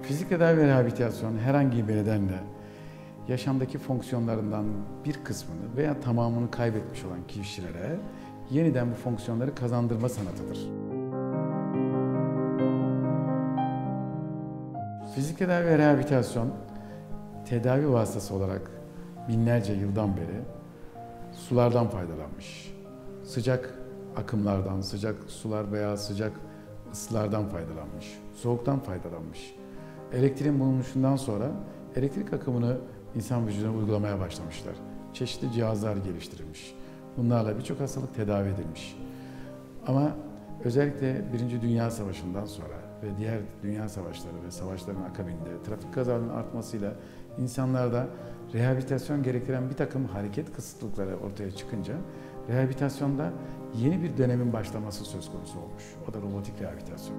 Fizik tedavi ve rehabilitasyon herhangi bir nedenle yaşamdaki fonksiyonlarından bir kısmını veya tamamını kaybetmiş olan kişilere yeniden bu fonksiyonları kazandırma sanatıdır. Fizik tedavi ve rehabilitasyon tedavi vasıtası olarak binlerce yıldan beri sulardan faydalanmış. Sıcak akımlardan, sıcak sular veya sıcak ısılardan faydalanmış. Soğuktan faydalanmış. Elektriğin bulunuşundan sonra elektrik akımını insan vücuduna uygulamaya başlamışlar. Çeşitli cihazlar geliştirilmiş. Bunlarla birçok hastalık tedavi edilmiş. Ama özellikle Birinci Dünya Savaşı'ndan sonra ve diğer dünya savaşları ve savaşların akabinde trafik kazalarının artmasıyla insanlarda rehabilitasyon gerektiren bir takım hareket kısıtlıkları ortaya çıkınca rehabilitasyonda yeni bir dönemin başlaması söz konusu olmuş. O da robotik rehabilitasyon.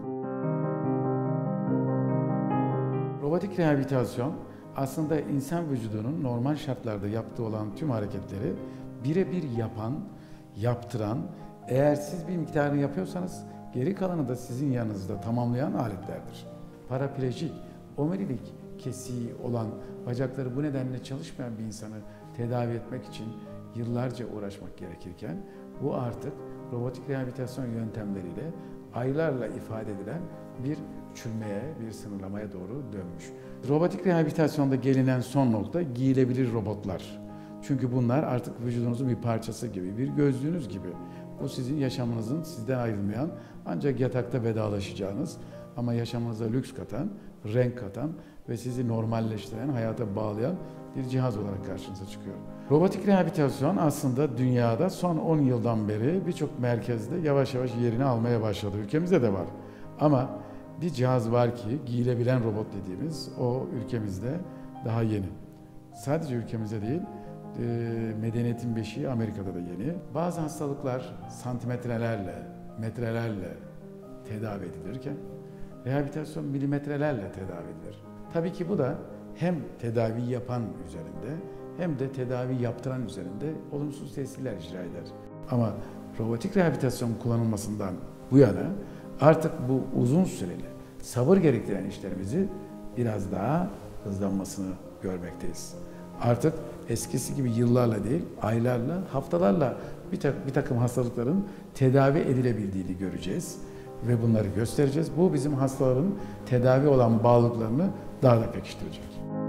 Robotik rehabilitasyon aslında insan vücudunun normal şartlarda yaptığı olan tüm hareketleri birebir yapan, yaptıran, eğer siz bir miktarını yapıyorsanız geri kalanı da sizin yanınızda tamamlayan aletlerdir. Paraplejik, omurilik kesiği olan, bacakları bu nedenle çalışmayan bir insanı tedavi etmek için yıllarca uğraşmak gerekirken bu artık robotik rehabilitasyon yöntemleriyle aylarla ifade edilen bir küçülmeye, bir sınırlamaya doğru dönmüş. Robotik rehabilitasyonda gelinen son nokta giyilebilir robotlar. Çünkü bunlar artık vücudunuzun bir parçası gibi, bir gözlüğünüz gibi. Bu sizin yaşamınızın sizden ayrılmayan, ancak yatakta vedalaşacağınız ama yaşamınıza lüks katan, renk katan ve sizi normalleştiren, hayata bağlayan bir cihaz olarak karşınıza çıkıyor. Robotik rehabilitasyon aslında dünyada son 10 yıldan beri birçok merkezde yavaş yavaş yerini almaya başladı. Ülkemizde de var. Ama bir cihaz var ki giyilebilen robot dediğimiz o ülkemizde daha yeni. Sadece ülkemizde değil, medeniyetin beşiği Amerika'da da yeni. Bazı hastalıklar santimetrelerle, metrelerle tedavi edilirken rehabilitasyon milimetrelerle tedavi edilir. Tabii ki bu da hem tedavi yapan üzerinde hem de tedavi yaptıran üzerinde olumsuz tesirler icra eder. Ama robotik rehabilitasyon kullanılmasından bu yana artık bu uzun süreli, sabır gerektiren işlerimizi biraz daha hızlanmasını görmekteyiz. Artık eskisi gibi yıllarla değil, aylarla, haftalarla bir takım hastalıkların tedavi edilebildiğini göreceğiz ve bunları göstereceğiz. Bu bizim hastaların tedavi olan bağlılıklarını daha da pekiştirecek.